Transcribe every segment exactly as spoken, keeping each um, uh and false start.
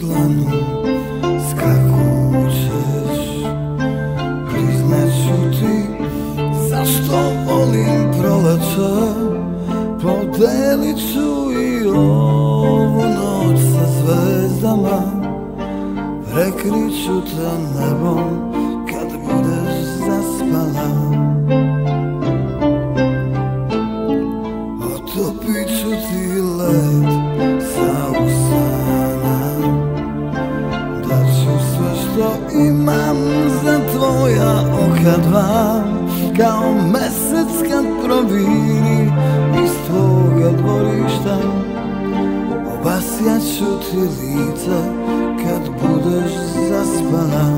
dlanu skakućeš. Priznaću ti zašto volim proleće, podelit ću i ovu noć sa zvezdama. Prekrit ću te nebom kad budeš zaspala. Otopit ću ti led sa usana, daću sve što imam za tvoja oka dva. Kao mesec kad proviri iz tvoga dvorišta, obasjat ću ti lice kad budeš zaspala.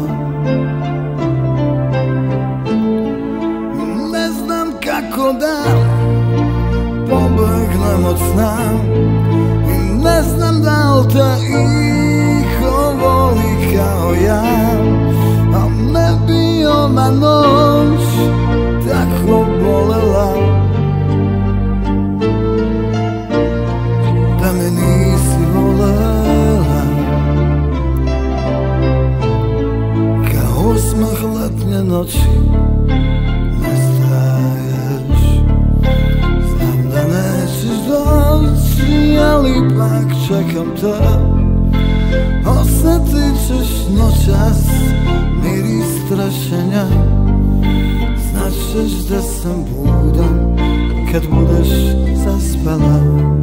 Ne znam kako da pobegnem od sna i ne znam da li te iko voli kao ja, a ne bi ova noć tako bolela da me nisi volela. Kao osmeh letnje noći nestaješ, znam da nećeš doći, ali ipak čekam te. Osjetit ćeš noćas miris strašenja, znaćeš da sam budan kad budeš zaspala.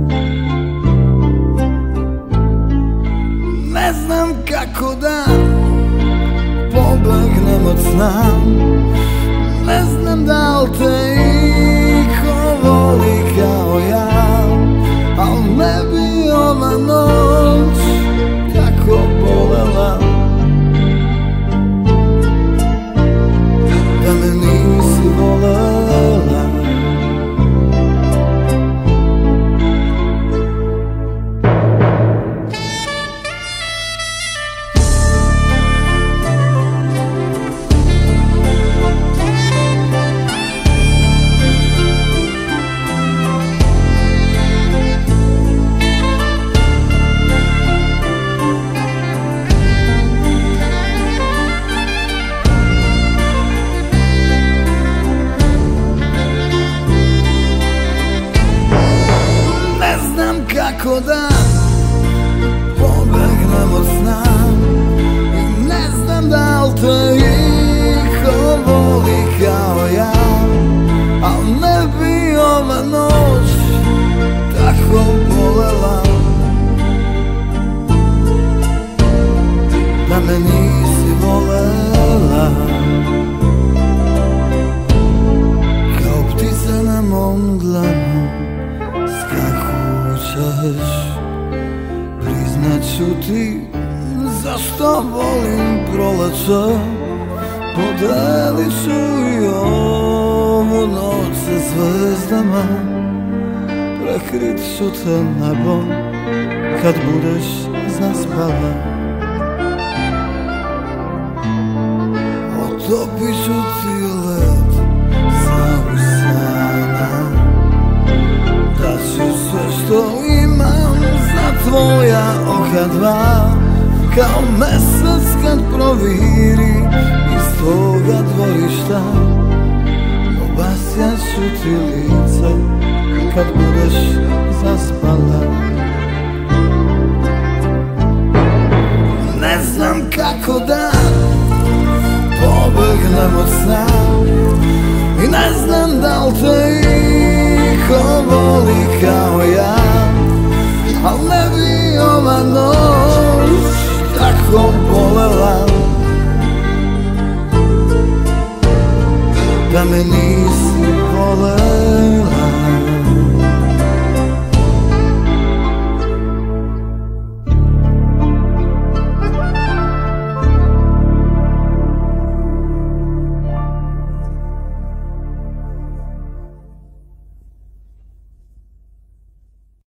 Ne znam kako da pobegnem od sna, ne znam da li te iko voli kao ja, al ne bi ova noć tako bolela da me nisi volela. Kako da pobegnem od sna i ne znam da li te iko voli kao ja, al ne bi ova noć tako bolela da me nisi volela. Kao ptica na mom dlanu skakućeš, priznaću ti zašto volim proleće, podelit ću i ovu noć sa zvezdama. Prekrit ću te nebom kad budeš zaspala. Otopit ću ti led sa usana, daću sve što imam za tvoja oka dva. Kao mesec kad proviri iz tvoga dvorišta, obasjat ću ti lice kad budeš zaspala. Ne znam kako da pobegnem od sna i ne znam da li te